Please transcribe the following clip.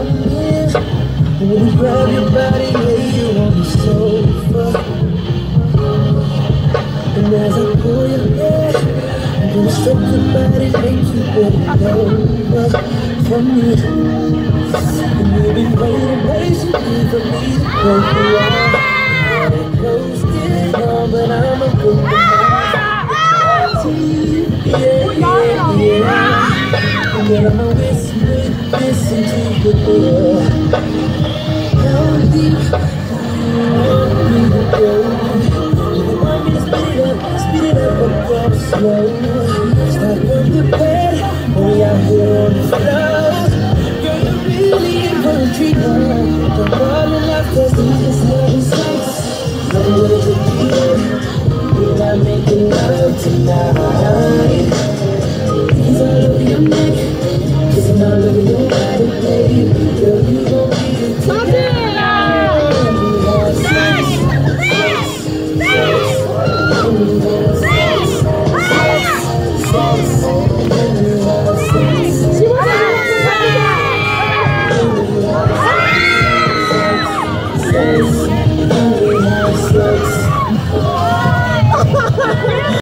here. And when we grab your body, lay you on the sofa. And as I pull your hair, I'm gonna stroke your body, make you bend over for me. And you'll be waiting patiently for me to break you off. And it close getting on, but I'm a good yeah. And then I'ma whisper this into your ear. How deep you want me to go? You want me to speed it up or go slow?